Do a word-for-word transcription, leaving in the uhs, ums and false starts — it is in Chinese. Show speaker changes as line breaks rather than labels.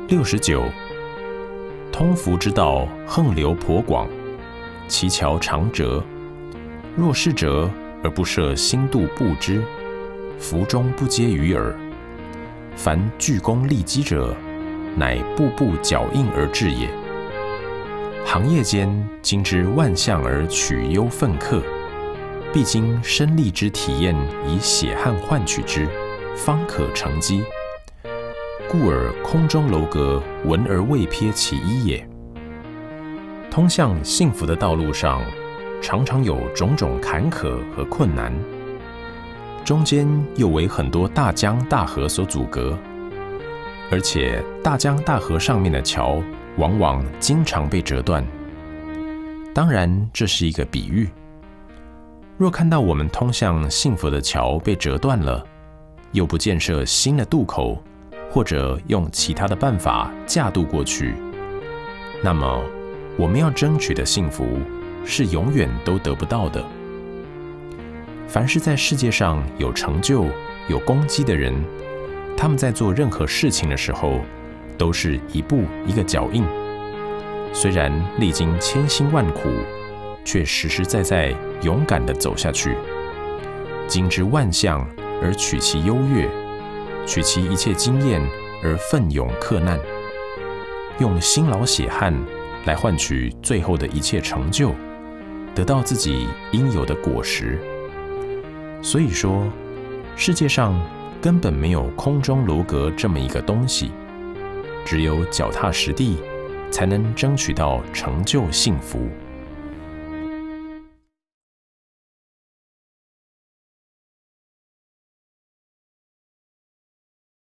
六十九，通福之道，横流颇广，其桥长折。若是折而不涉心度不知，福中不接于耳。凡具功利基者，乃步步脚印而至也。行业间经之万象而取忧奋刻，必经身力之体验，以血汗换取之，方可成机。故而空中楼阁，闻而未瞥其一也。通向幸福的道路上，常常有种种坎坷和困难，中间又为很多大江大河所阻隔，而且大江大河上面的桥往往经常被折断。当然，这是一个比喻。若看到我们通向幸福的桥被折断了，又不建设新的渡口，或者用其他的办法架渡过去，那么我们要争取的幸福是永远都得不到的。凡是在世界上有成就、有功绩的人，他们在做任何事情的时候，都是一步一个脚印。虽然历经千辛万苦，却实实在在勇敢地走下去，经之万象而取其优越，取其一切经验而奋勇克难，用辛劳血汗来换取最后的一切成就，得到自己应有的果实。所以说，世界上根本没有空中楼阁这么一个东西，只有脚踏实地，才能争取到成就幸福。